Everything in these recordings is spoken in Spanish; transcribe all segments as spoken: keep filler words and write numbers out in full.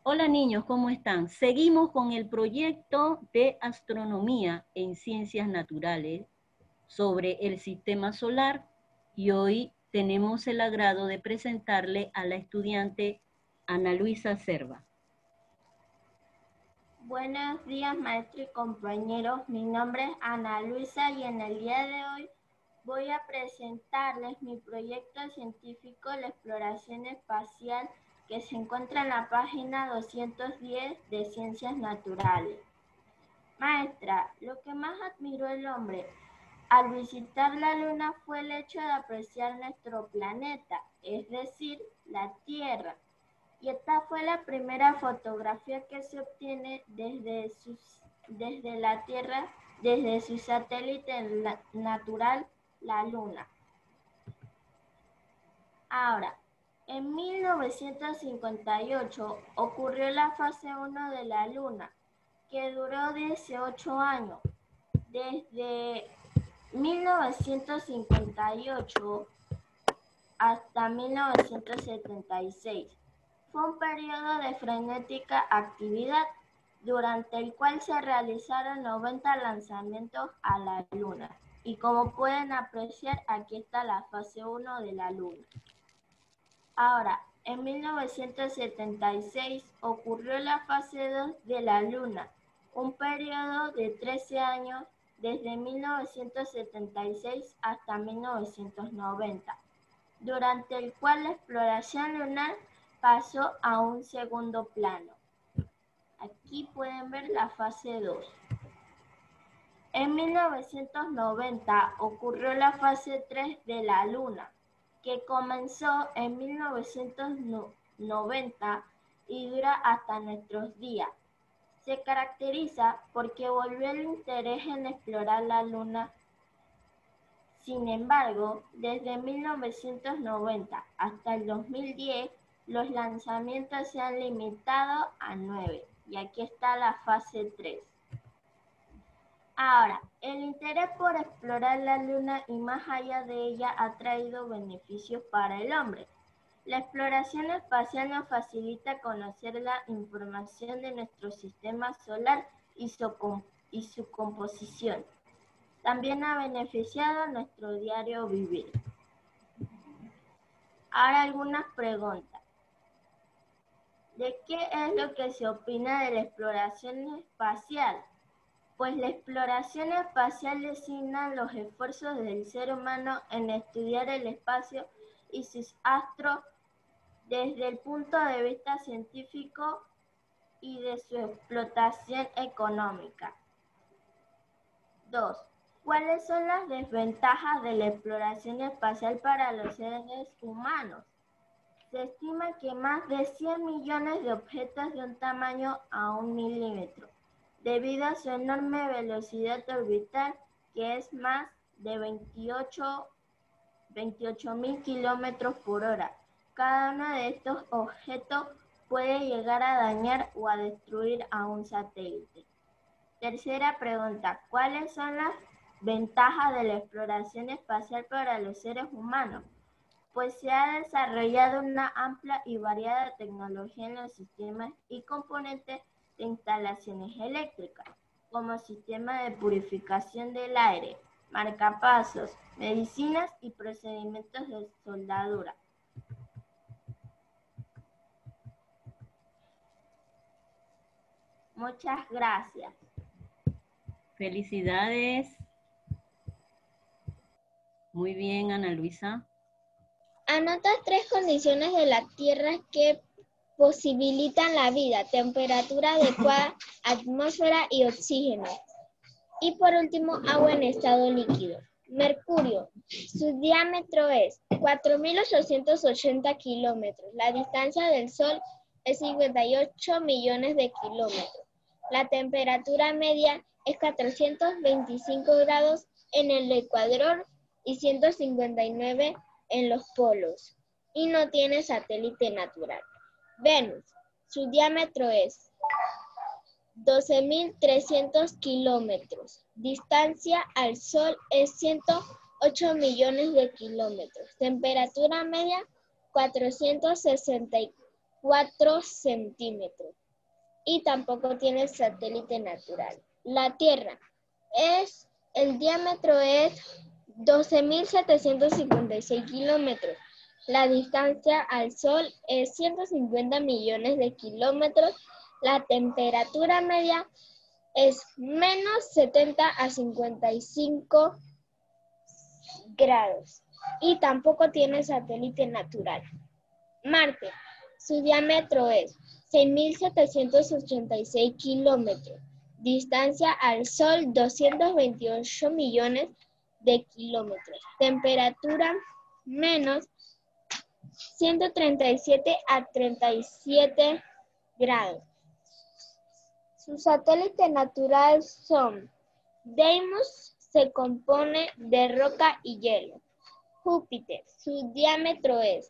Hola niños, ¿cómo están? Seguimos con el proyecto de astronomía en ciencias naturales sobre el sistema solar y hoy tenemos el agrado de presentarle a la estudiante Ana Luisa Cerva. Buenos días, maestro y compañeros. Mi nombre es Ana Luisa y en el día de hoy voy a presentarles mi proyecto científico, la exploración espacial, que se encuentra en la página doscientos diez de Ciencias Naturales. Maestra, lo que más admiró el hombre al visitar la Luna fue el hecho de apreciar nuestro planeta, es decir, la Tierra. Y esta fue la primera fotografía que se obtiene desde, sus, desde la Tierra, desde su satélite la, natural, la Luna. Ahora, en mil novecientos cincuenta y ocho ocurrió la fase uno de la Luna, que duró dieciocho años. Desde mil novecientos cincuenta y ocho hasta mil novecientos setenta y seis. Fue un periodo de frenética actividad durante el cual se realizaron noventa lanzamientos a la Luna. Y como pueden apreciar, aquí está la fase uno de la Luna. Ahora, en mil novecientos setenta y seis ocurrió la fase dos de la Luna, un periodo de trece años desde mil novecientos setenta y seis hasta mil novecientos noventa, durante el cual la exploración lunar pasó a un segundo plano. Aquí pueden ver la fase dos. En mil novecientos noventa ocurrió la fase tres de la Luna, que comenzó en mil novecientos noventa y dura hasta nuestros días. Se caracteriza porque volvió el interés en explorar la Luna. Sin embargo, desde mil novecientos noventa hasta el dos mil diez, los lanzamientos se han limitado a nueve, y aquí está la fase tres. Ahora, el interés por explorar la Luna y más allá de ella ha traído beneficios para el hombre. La exploración espacial nos facilita conocer la información de nuestro sistema solar y su, y su composición. También ha beneficiado a nuestro diario vivir. Ahora algunas preguntas. ¿De qué es lo que se opina de la exploración espacial? Pues la exploración espacial designa los esfuerzos del ser humano en estudiar el espacio y sus astros desde el punto de vista científico y de su explotación económica. dos. ¿Cuáles son las desventajas de la exploración espacial para los seres humanos? Se estima que más de cien millones de objetos de un tamaño a un milímetro, debido a su enorme velocidad orbital, que es más de veintiocho mil kilómetros por hora. Cada uno de estos objetos puede llegar a dañar o a destruir a un satélite. Tercera pregunta, ¿cuáles son las ventajas de la exploración espacial para los seres humanos? Pues se ha desarrollado una amplia y variada tecnología en los sistemas y componentes de instalaciones eléctricas, como sistema de purificación del aire, marcapasos, medicinas y procedimientos de soldadura. Muchas gracias. Felicidades. Muy bien, Ana Luisa. Anota tres condiciones de la Tierra que posibilitan la vida: temperatura adecuada, atmósfera y oxígeno. Y por último, agua en estado líquido. Mercurio, su diámetro es cuatro mil ochocientos ochenta kilómetros. La distancia del Sol es cincuenta y ocho millones de kilómetros. La temperatura media es cuatrocientos veinticinco grados en el Ecuador y ciento cincuenta y nueve en los polos. Y no tiene satélite natural. Venus, su diámetro es doce mil trescientos kilómetros. Distancia al Sol es ciento ocho millones de kilómetros. Temperatura media cuatrocientos sesenta y cuatro centímetros y tampoco tiene satélite natural. La Tierra es, el diámetro es doce mil setecientos cincuenta y seis kilómetros. La distancia al Sol es ciento cincuenta millones de kilómetros. La temperatura media es menos setenta a cincuenta y cinco grados y tampoco tiene satélite natural. Marte, su diámetro es seis mil setecientos ochenta y seis kilómetros. Distancia al Sol doscientos veintiocho millones de kilómetros. Temperatura menos ciento treinta y siete a treinta y siete grados. Su satélite natural son Deimos, se compone de roca y hielo. Júpiter, su diámetro es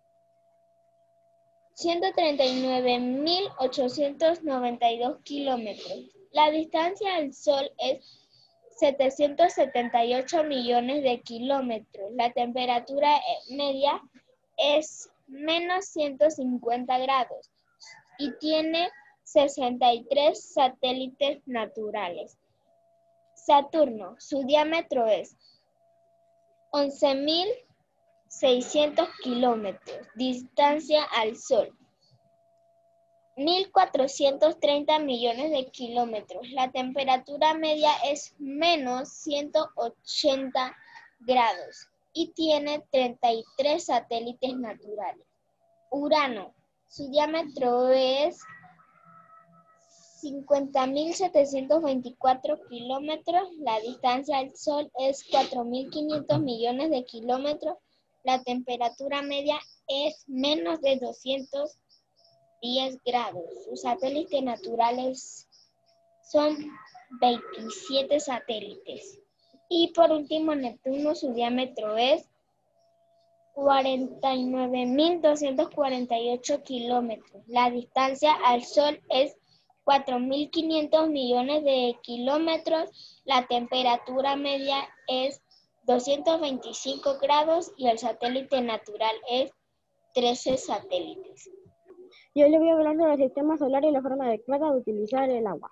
ciento treinta y nueve mil ochocientos noventa y dos kilómetros. La distancia al Sol es setecientos setenta y ocho millones de kilómetros. La temperatura media es menos ciento cincuenta grados y tiene sesenta y tres satélites naturales. Saturno, su diámetro es once mil seiscientos kilómetros. Distancia al Sol, mil cuatrocientos treinta millones de kilómetros. La temperatura media es menos ciento ochenta grados y tiene treinta y tres satélites naturales. Urano, su diámetro es cincuenta mil setecientos veinticuatro kilómetros. La distancia al Sol es cuatro mil quinientos millones de kilómetros. La temperatura media es menos de doscientos diez grados. Sus satélites naturales son veintisiete satélites. Y por último, Neptuno, su diámetro es cuarenta y nueve mil doscientos cuarenta y ocho kilómetros. La distancia al Sol es cuatro mil quinientos millones de kilómetros. La temperatura media es doscientos veinticinco grados y el satélite natural es trece satélites. Yo le voy a hablar sobre el sistema solar y la forma adecuada de utilizar el agua.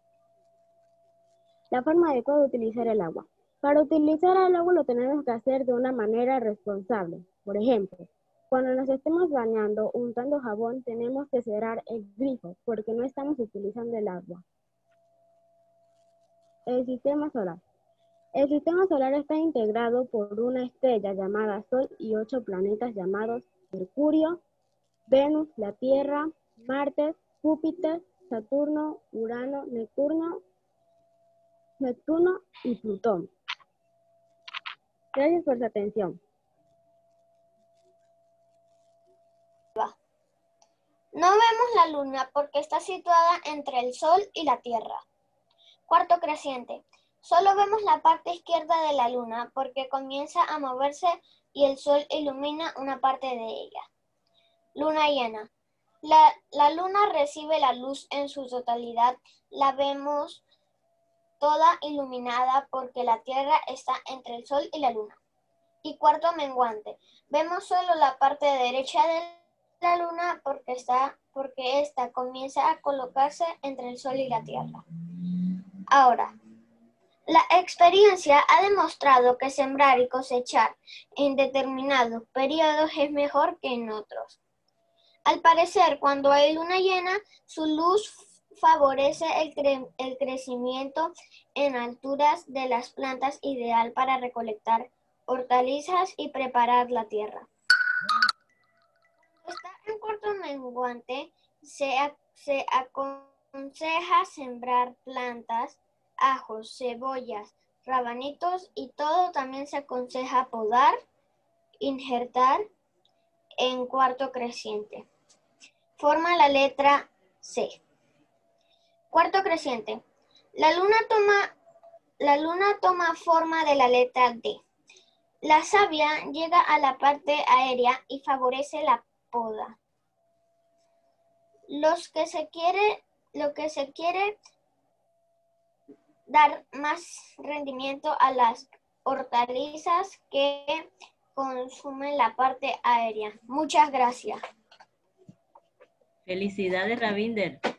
La forma adecuada de utilizar el agua. Para utilizar el agua lo tenemos que hacer de una manera responsable. Por ejemplo, cuando nos estemos bañando untando jabón, tenemos que cerrar el grifo porque no estamos utilizando el agua. El sistema solar. El sistema solar está integrado por una estrella llamada Sol y ocho planetas llamados Mercurio, Venus, la Tierra, Marte, Júpiter, Saturno, Urano, Neptuno, Neptuno y Plutón. Gracias por su atención. No vemos la luna porque está situada entre el Sol y la Tierra. Cuarto creciente. Solo vemos la parte izquierda de la luna porque comienza a moverse y el Sol ilumina una parte de ella. Luna llena. La, la luna recibe la luz en su totalidad. La vemos toda iluminada porque la Tierra está entre el Sol y la luna. Y cuarto menguante. Vemos solo la parte derecha de la luna porque está, porque esta comienza a colocarse entre el Sol y la Tierra. Ahora, la experiencia ha demostrado que sembrar y cosechar en determinados periodos es mejor que en otros. Al parecer, cuando hay luna llena, su luz favorece el, cre el crecimiento en alturas de las plantas, ideal para recolectar hortalizas y preparar la tierra. Cuando está en cuarto menguante, se, se aconseja sembrar plantas, ajos, cebollas, rabanitos y todo. También se aconseja podar, injertar en cuarto creciente. Forma la letra C. Cuarto creciente. La luna toma, la luna toma forma de la letra D. La savia llega a la parte aérea y favorece la poda. Los que se quiere, lo que se quiere dar más rendimiento a las hortalizas que consumen la parte aérea. Muchas gracias. Felicidades, Ravinder.